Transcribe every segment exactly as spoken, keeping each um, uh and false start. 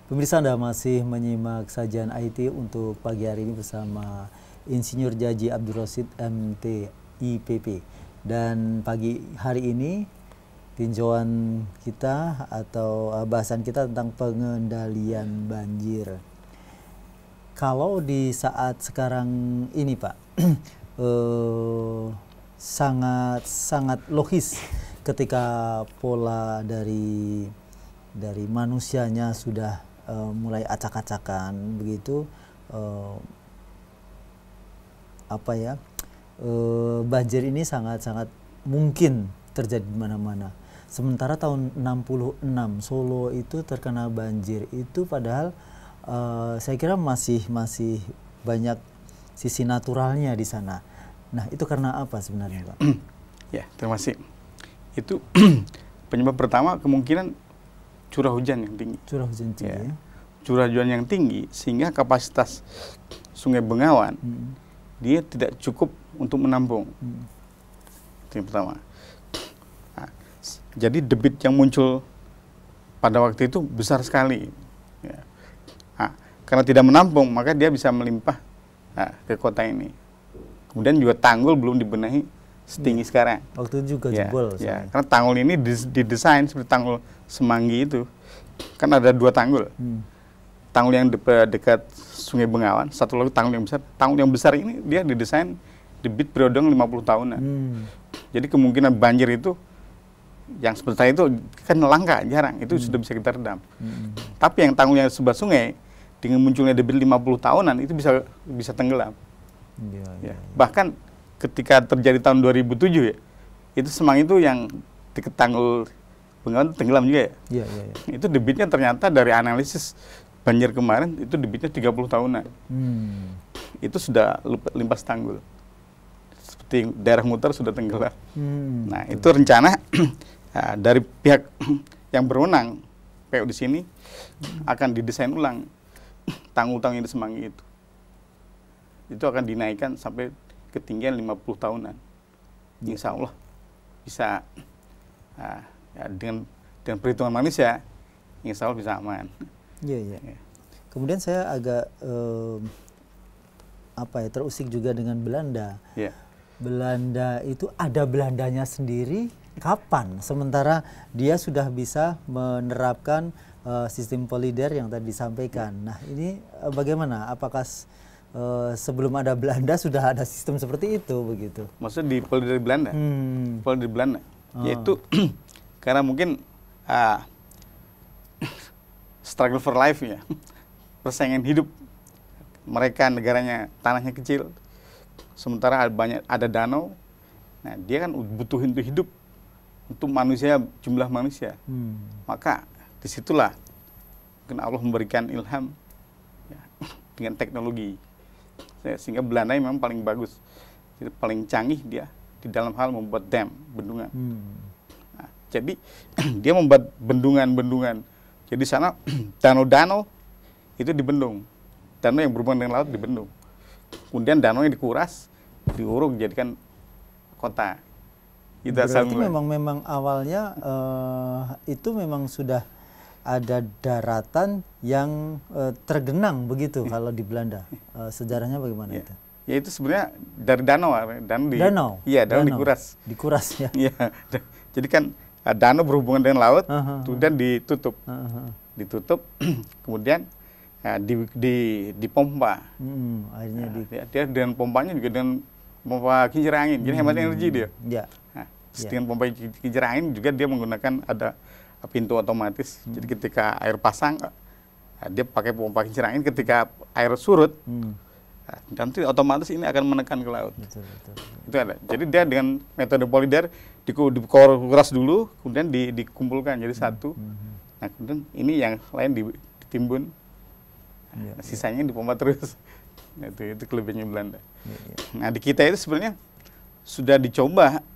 Pemirsa, Anda masih menyimak sajian I T untuk pagi hari ini bersama Insinyur Jaji Abdul Rosyid M T I P P. Dan pagi hari ini tinjauan kita atau bahasan kita tentang pengendalian banjir. Kalau di saat sekarang ini Pak, eh, sangat sangat logis ketika pola dari dari manusianya sudah uh, mulai acak-acakan begitu, uh, apa ya, uh, banjir ini sangat-sangat mungkin terjadi di mana-mana. Sementara tahun enam puluh enam Solo itu terkena banjir itu, padahal uh, saya kira masih masih banyak sisi naturalnya di sana. Nah, itu karena apa sebenarnya, Pak? Ya, terima kasih. Itu penyebab pertama kemungkinan curah hujan yang tinggi. Curah hujan tinggi. Ya. Ya. Curah hujan yang tinggi sehingga kapasitas Sungai Bengawan hmm. dia tidak cukup untuk menampung. Hmm. Itu yang pertama. Nah, jadi debit yang muncul pada waktu itu besar sekali. Ya. Nah, karena tidak menampung, maka dia bisa melimpah nah, ke kota ini. Kemudian juga tanggul belum dibenahi setinggi ya. Sekarang. Waktu itu juga ya, jebol. Ya, karena tanggul ini didesain seperti tanggul Semanggi itu, kan ada dua tanggul. Hmm. Tanggul yang de dekat Sungai Bengawan, satu lagi tanggul yang besar. Tanggul yang besar ini dia didesain debit periode lima puluh tahunan. Hmm. Jadi kemungkinan banjir itu yang seperti itu kan langka, jarang. Itu hmm. sudah bisa kita redam. Hmm. Tapi yang tanggul yang sebelah sungai dengan munculnya debit lima puluh tahunan itu bisa bisa tenggelam. Ya, ya, ya. Bahkan ketika terjadi tahun dua ribu tujuh ya, itu Semanggi itu yang dekat tanggul Bengawan tenggelam juga ya? Iya, iya, iya. Itu debitnya ternyata dari analisis banjir kemarin itu debitnya tiga puluh tahunan. Hmm. Itu sudah limpas tanggul. Seperti daerah Muter sudah tenggelam. Hmm, nah, betul. Itu rencana nah, dari pihak yang berwenang P U di sini hmm. akan didesain ulang tanggul-tanggul di Semanggi itu. Itu akan dinaikkan sampai ketinggian lima puluh tahunan. Insya Allah bisa nah, ya, dengan dengan perhitungan manusia, insya Allah bisa aman. Iya, iya. Ya. Kemudian saya agak eh, apa ya terusik juga dengan Belanda. Ya. Belanda itu ada Belandanya sendiri kapan? Sementara dia sudah bisa menerapkan eh, sistem polider yang tadi disampaikan. Nah, ini eh, bagaimana? Apakah Uh, sebelum ada Belanda sudah ada sistem seperti itu begitu? Maksudnya di polider Belanda? Hmm. Polider Belanda, oh. Yaitu karena mungkin uh, struggle for life ya, persaingan hidup mereka, negaranya tanahnya kecil, sementara ada banyak ada danau, nah dia kan butuh untuk hidup untuk manusia, jumlah manusia, hmm. maka disitulah mungkin Allah memberikan ilham ya, dengan teknologi. Sehingga Belanda memang paling bagus, paling canggih dia di dalam hal membuat dam, bendungan. Hmm. Nah, jadi dia membuat bendungan-bendungan. Jadi sana danau-danau itu dibendung, danau yang berhubungan dengan laut dibendung. Kemudian danau yang dikuras, diuruk jadikan kota. Itu Berarti memang memang awalnya uh, itu memang sudah ada daratan yang uh, tergenang begitu kalau di Belanda. Uh, sejarahnya bagaimana ya. Itu? Ya itu sebenarnya dari danau, danau di, danau. Iya, danau, danau dikuras. Dikuras ya. Iya. Jadi kan uh, danau berhubungan dengan laut, uh -huh. kemudian ditutup. Uh -huh. Ditutup, kemudian uh, di, di dipompa. Hmm, akhirnya nah, di dia, dia dengan pompanya juga dengan pompa kincir angin. Jadi hmm. hemat energi dia. Ya. Nah, ya. Dengan pompa kincir angin juga dia menggunakan ada pintu otomatis. Hmm. Jadi ketika air pasang, nah, dia pakai pompa kincir angin. Ketika air surut, hmm. nah, nanti otomatis ini akan menekan ke laut. Betul, betul, betul. Itu ada. Jadi dia dengan metode polider dikuras dulu, kemudian di, dikumpulkan jadi hmm. satu. Hmm. Nah, kemudian ini yang lain ditimbun, ya, nah, sisanya ya. Dipompa terus. Nah, itu, itu kelebihannya Belanda. Ya, ya. Nah, di kita itu sebenarnya sudah dicoba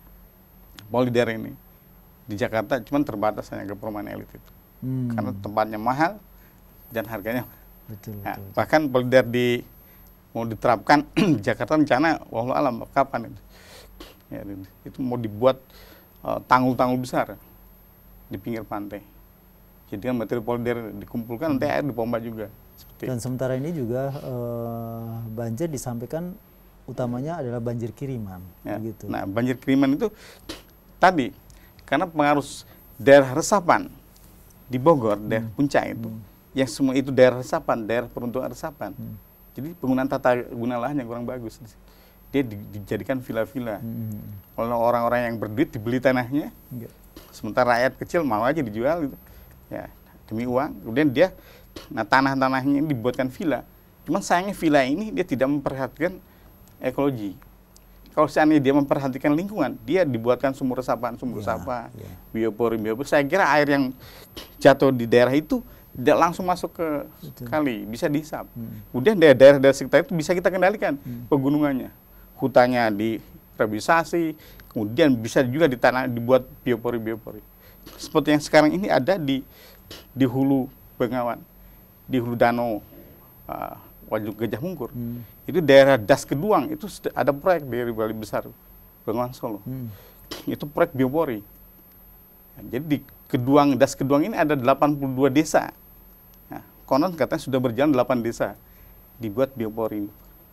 polider ini. Di Jakarta cuman terbatas hanya ke perumahan elit itu, hmm. karena tempatnya mahal dan harganya. Betul, nah, betul, bahkan polider di mau diterapkan di Jakarta rencana, wallahu alam kapan itu? Ya, itu mau dibuat tanggul-tanggul uh, besar di pinggir pantai. Jadi kan materi polider dikumpulkan, nanti air dipompa juga. Seperti Dan sementara ini juga uh, banjir disampaikan utamanya adalah banjir kiriman. ya. Begitu. Nah, banjir kiriman itu tadi karena pengaruh daerah resapan di Bogor, hmm. daerah puncak itu, hmm. yang semua itu daerah resapan, daerah peruntukan resapan. Hmm. Jadi penggunaan tata guna lahan yang kurang bagus. Dia di, dijadikan villa-villa. Hmm. Kalau orang-orang yang berduit dibeli tanahnya, hmm. sementara rakyat kecil mau aja dijual gitu. Ya, demi uang. Kemudian dia, nah tanah-tanahnya ini dibuatkan villa. Cuman sayangnya villa ini dia tidak memperhatikan ekologi. Kalau seandainya dia memperhatikan lingkungan, dia dibuatkan sumur resapan, sumur ya, resapan, ya. biopori, biopori. Saya kira air yang jatuh di daerah itu tidak langsung masuk ke Betul. kali, bisa dihisap. Hmm. Kemudian daerah-daerah sekitar itu bisa kita kendalikan hmm. pegunungannya, hutannya direhabilitasi, kemudian bisa juga ditanah dibuat biopori-biopori. Seperti yang sekarang ini ada di di hulu Bengawan, di hulu danau uh, Waduk Gajah Mungkur. Hmm. Itu daerah Das Keduang, itu ada proyek dari Balai Besar Bengawan Solo. Hmm. Itu proyek biopori. Nah, jadi di Keduang, Das Keduang ini ada delapan puluh dua desa. Nah, konon katanya sudah berjalan delapan desa dibuat biopori.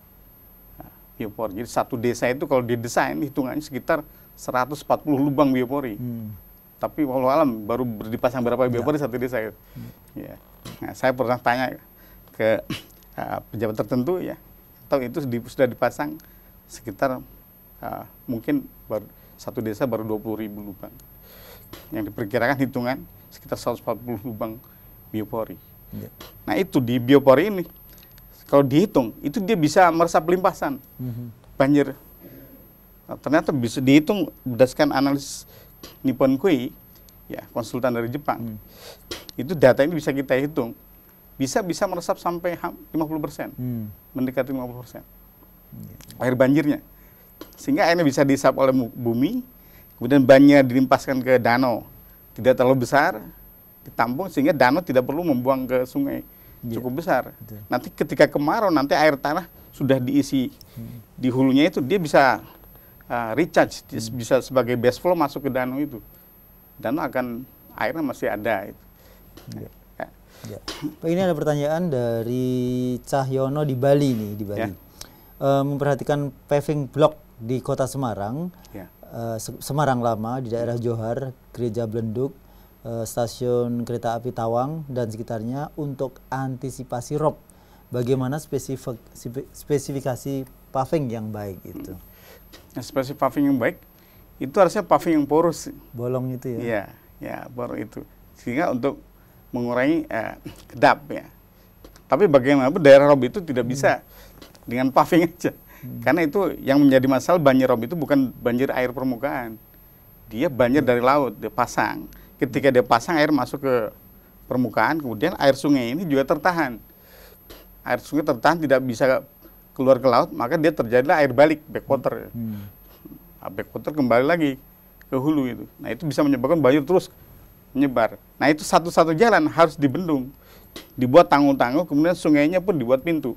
Nah, biopori. Jadi satu desa itu kalau didesain hitungannya sekitar seratus empat puluh lubang biopori. Hmm. Tapi walau alam baru dipasang berapa biopori ya. Satu desa itu. Hmm. Ya. Nah, saya pernah tanya ke uh, pejabat tertentu ya, atau itu di, sudah dipasang sekitar uh, mungkin baru, satu desa baru dua puluh ribu lubang. Yang diperkirakan hitungan sekitar seratus empat puluh lubang biopori. Ya. Nah itu di biopori ini, kalau dihitung, itu dia bisa meresap limpasan mm-hmm. banjir. Nah, ternyata bisa dihitung berdasarkan analisis Nippon Koi, ya konsultan dari Jepang. Mm. Itu data ini bisa kita hitung, bisa bisa meresap sampai lima puluh persen, mm. mendekati lima puluh persen yeah. air banjirnya. Sehingga airnya bisa dihisap oleh bumi, kemudian banjir dilimpaskan ke danau, tidak terlalu besar, ditampung sehingga danau tidak perlu membuang ke sungai yeah. cukup besar. Betul. Nanti ketika kemarau, nanti air tanah sudah diisi hmm. di hulunya itu, dia bisa uh, recharge, hmm. bisa sebagai base flow masuk ke danau itu. Danau akan, airnya masih ada. Itu. Yeah. Ya. Ya. Pak, ini ada pertanyaan dari Cahyono di Bali nih, di Bali. Ya. Uh, memperhatikan paving block di Kota Semarang. Ya. Uh, Semarang Lama, di daerah Johar, Gereja Blenduk, uh, stasiun kereta api Tawang dan sekitarnya untuk antisipasi rob. Bagaimana spesifik, spesifikasi paving yang baik itu? Nah, spesifik paving yang baik itu harusnya paving yang poros. Bolong itu ya? Iya, ya poros itu. Sehingga untuk mengurangi eh, kedap ya. Tapi bagaimanapun daerah rob itu tidak bisa hmm. dengan paving aja. Hmm. Karena itu yang menjadi masalah banjir rob itu bukan banjir air permukaan. Dia banjir dari laut, dia pasang. Ketika dia pasang, air masuk ke permukaan, kemudian air sungai ini juga tertahan. Air sungai tertahan tidak bisa keluar ke laut, maka dia terjadilah air balik, backwater. Hmm. Nah, backwater kembali lagi ke hulu itu. Nah itu bisa menyebabkan banjir terus menyebar. Nah itu satu-satu jalan harus dibendung. Dibuat tanggul-tanggul, kemudian sungainya pun dibuat pintu.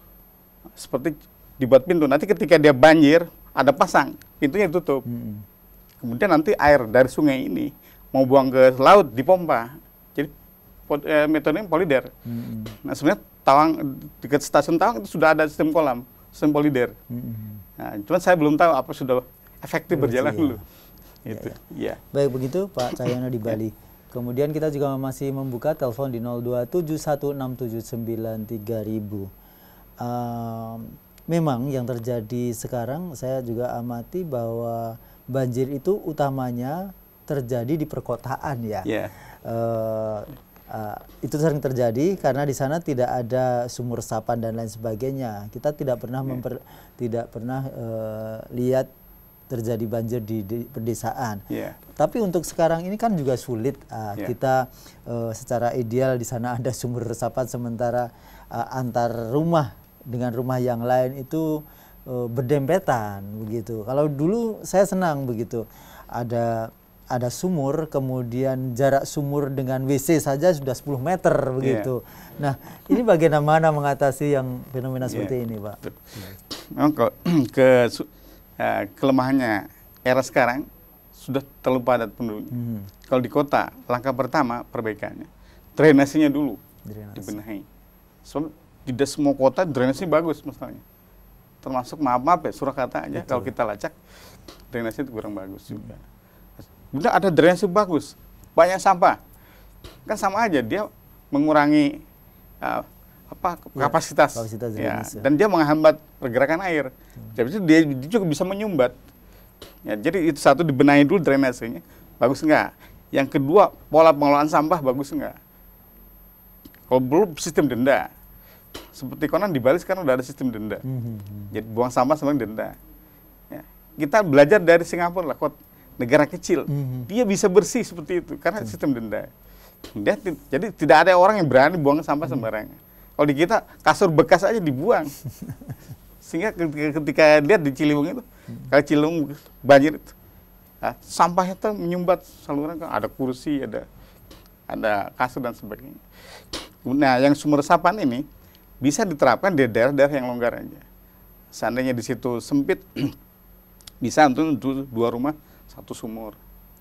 Seperti dibuat pintu, nanti ketika dia banjir, ada pasang, pintunya ditutup. Hmm. Kemudian nanti air dari sungai ini mau buang ke laut, dipompa. Jadi eh, metodenya polider. Hmm. Nah sebenarnya Tawang, dekat stasiun Tawang itu sudah ada sistem kolam, sistem polider. Hmm. Nah, cuman saya belum tahu apa sudah efektif oh, berjalan iya. dulu. Itu. Ya, ya. Ya. Baik begitu Pak Cahyono di Bali. Kemudian kita juga masih membuka telepon di nol dua tujuh satu enam tujuh sembilan tiga ribu. Um, memang yang terjadi sekarang saya juga amati bahwa banjir itu utamanya terjadi di perkotaan ya. Yeah. Uh, uh, itu sering terjadi karena di sana tidak ada sumur resapan dan lain sebagainya. Kita tidak pernah yeah. memper, tidak pernah uh, lihat terjadi banjir di, di pedesaan. Yeah. Tapi untuk sekarang ini kan juga sulit. Uh, yeah. Kita uh, secara ideal di sana ada sumur resapan, sementara uh, antar rumah dengan rumah yang lain itu uh, berdempetan begitu. Kalau dulu saya senang begitu, ada ada sumur, kemudian jarak sumur dengan W C saja sudah sepuluh meter begitu. Yeah. Nah, ini bagaimana mengatasi yang fenomena seperti yeah. ini, Pak? Memang ke, ke uh, kelemahannya era sekarang sudah terlalu padat penduduknya. Hmm. Kalau di kota, langkah pertama perbaikannya drainasinya dulu Drainasi. dibenahi. So, tidak semua kota drainasi bagus misalnya. Termasuk maaf-maaf ya Surakarta aja kalau kita lacak drainasi itu kurang bagus juga. Kemudian ada drainasi bagus, banyak sampah. Kan sama aja dia mengurangi uh, apa ya, kapasitas, kapasitas ya, drainase. dan dia menghambat pergerakan air. Jadi itu dia, dia juga bisa menyumbat. Ya, jadi itu satu dibenahi dulu drainasenya, bagus enggak? Yang kedua pola pengelolaan sampah bagus enggak? Kalau belum sistem denda. Seperti konon di Bali sekarang udah ada sistem denda. Mm-hmm. Jadi buang sampah sama denda. Ya. Kita belajar dari Singapura lah, kota negara kecil. Mm-hmm. Dia bisa bersih seperti itu karena mm-hmm. sistem denda. Dia, jadi tidak ada orang yang berani buang sampah mm-hmm. sembarangan. Kalau di kita kasur bekas aja dibuang. Sehingga ketika, ketika lihat di Ciliwung itu, mm-hmm. kalau Ciliwung banjir itu, nah, sampahnya itu menyumbat saluran, ada kursi, ada ada kasur dan sebagainya. Nah, yang sumur resapan ini bisa diterapkan di daerah-daerah yang longgar aja. Seandainya di situ sempit, bisa untuk dua rumah satu sumur.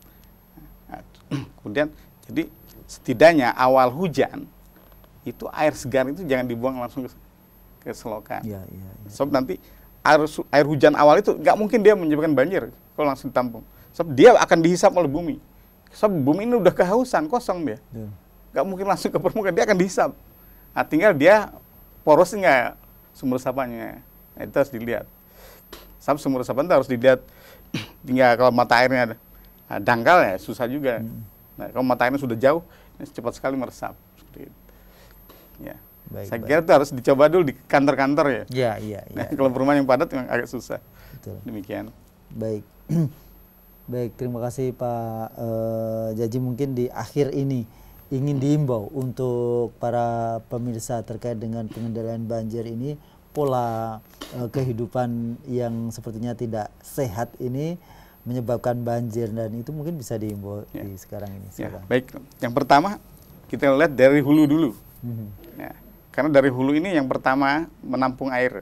Nah, kemudian, jadi setidaknya awal hujan itu air segar itu jangan dibuang langsung ke, ke selokan. Ya, ya, ya. Sebab nanti air, air hujan awal itu nggak mungkin dia menyebabkan banjir kalau langsung ditampung. Sebab dia akan dihisap oleh bumi. Sebab bumi ini udah kehausan, kosong dia. Ya. Nggak mungkin langsung ke permukaan, dia akan dihisap. Nah, tinggal dia poros nggak sumur resapannya. Nah, itu harus dilihat. Sebab sumur resapan itu harus dilihat. Tinggal kalau mata airnya ada nah, dangkal ya susah juga. Hmm. Nah, kalau mata airnya sudah jauh, ini cepat sekali meresap. Seperti itu. Ya. Baik, Saya baik. kira itu harus dicoba dulu di kantor-kantor ya. Iya, iya. Nah, ya, kalau ya. perumahan yang padat memang agak susah. Betul. Demikian. Baik. Baik, terima kasih Pak uh, Jaji. Mungkin di akhir ini ingin diimbau untuk para pemirsa terkait dengan pengendalian banjir ini, pola uh, kehidupan yang sepertinya tidak sehat ini menyebabkan banjir, dan itu mungkin bisa diimbau ya. Di sekarang ini. Ya, baik, yang pertama kita lihat dari hulu dulu. Mm-hmm. Ya, karena dari hulu ini yang pertama menampung air.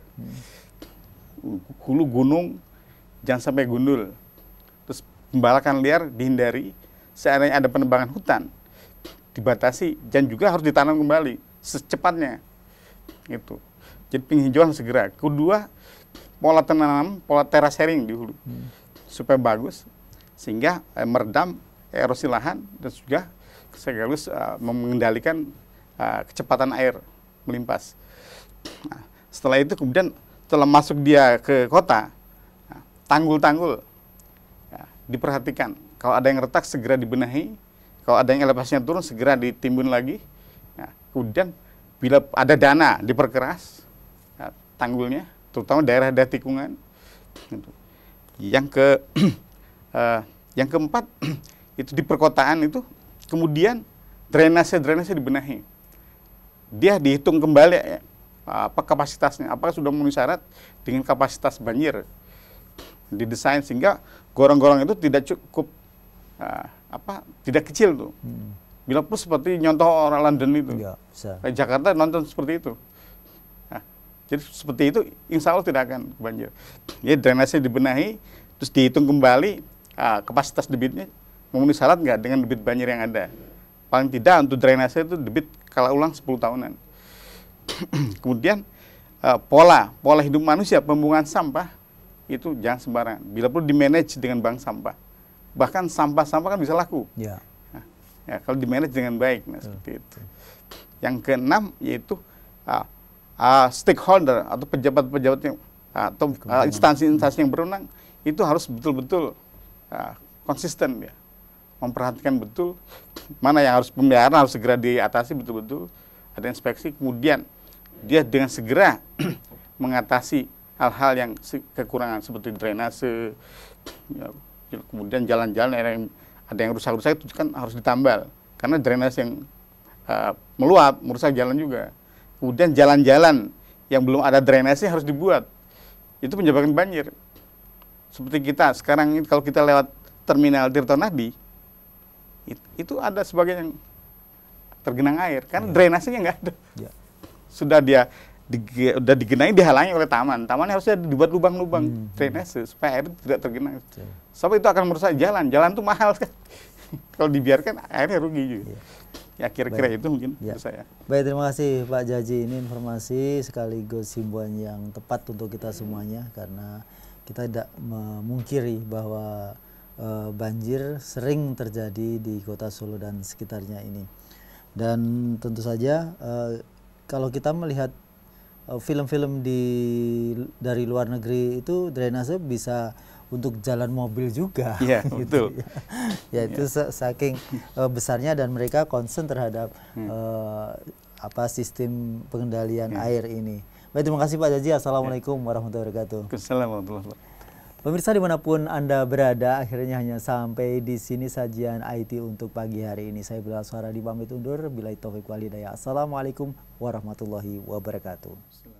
Mm. Hulu gunung jangan sampai gundul. Terus pembalakan liar dihindari. Seandainya ada penebangan hutan dibatasi dan juga harus ditanam kembali secepatnya itu. Jadi penghijauan segera. Kedua, pola tanam, pola terasering di hulu hmm. supaya bagus sehingga eh, meredam erosi lahan dan juga sekaligus uh, mengendalikan uh, kecepatan air melimpas. Nah, setelah itu kemudian setelah masuk dia ke kota, nah, tanggul-tanggul ya, diperhatikan. Kalau ada yang retak segera dibenahi. Kalau ada yang elevasinya turun, segera ditimbun lagi. Ya, kemudian bila ada dana, diperkeras ya, tanggulnya, terutama daerah-daerah tikungan. Gitu. Yang ke uh, yang keempat itu di perkotaan itu, kemudian drainase-drainase dibenahi. Dia dihitung kembali ya, apa kapasitasnya, apakah sudah memenuhi syarat dengan kapasitas banjir. Didesain sehingga gorong-gorong itu tidak cukup uh, apa tidak kecil tuh. Hmm. Bila pun seperti nyontoh orang London itu. Ya, kayak Jakarta nonton seperti itu. Nah, jadi seperti itu insya Allah tidak akan banjir. Jadi drainase dibenahi, terus dihitung kembali ah, kapasitas debitnya memenuhi syarat nggak dengan debit banjir yang ada. Paling tidak untuk drainase itu debit kala ulang sepuluh tahunan. Kemudian ah, pola pola hidup manusia, pembuangan sampah itu jangan sembarangan. Bila perlu di-manage dengan bank sampah. Bahkan sampah-sampah kan bisa laku. Ya. Nah, ya, kalau di-manage dengan baik, nah, uh, seperti itu. Yang keenam yaitu uh, uh, stakeholder atau pejabat-pejabat yang uh, atau uh, instansi-instansi yang berwenang itu harus betul-betul uh, konsisten ya, memperhatikan betul mana yang harus pemeliharaan harus segera diatasi betul-betul, ada inspeksi, kemudian dia dengan segera mengatasi hal-hal yang kekurangan seperti drainase. Ya, kemudian jalan-jalan yang ada yang rusak-rusak itu kan harus ditambal karena drainase yang uh, meluap merusak jalan juga. Kemudian jalan-jalan yang belum ada drainase harus dibuat, itu menyebabkan banjir. Seperti kita sekarang ini kalau kita lewat terminal Tirtonadi itu, itu ada sebagian yang tergenang air kan ya. Drainasenya nggak ada ya. Sudah dia Di, udah digenangi dihalangi oleh taman. Tamannya harusnya dibuat lubang-lubang hmm. drainase supaya air tidak tergenang. Hmm. Sebab itu akan merusak jalan. Jalan itu mahal kan. Kalau dibiarkan airnya rugi juga. Yeah. Ya kira-kira Baik. itu mungkin Ya. menurut saya. Baik, terima kasih Pak Jaji. Ini informasi sekaligus himbauan yang tepat untuk kita semuanya, karena kita tidak memungkiri bahwa uh, banjir sering terjadi di kota Solo dan sekitarnya ini. Dan tentu saja uh, kalau kita melihat film-film di dari luar negeri itu drainase bisa untuk jalan mobil juga. Iya, gitu, betul. ya. Ya itu Ya. saking uh, besarnya, dan mereka concern terhadap hmm. uh, apa sistem pengendalian ya. air ini. Baik, terima kasih Pak Jaji. Assalamualaikum ya. warahmatullahi wabarakatuh. Assalamualaikum warahmatullahi wabarakatuh. Pemirsa dimanapun Anda berada, akhirnya hanya sampai di sini sajian I T untuk pagi hari ini. Saya Bilal Suara di pamit undur. Billahi taufiq walhidayah. Assalamualaikum warahmatullahi wabarakatuh.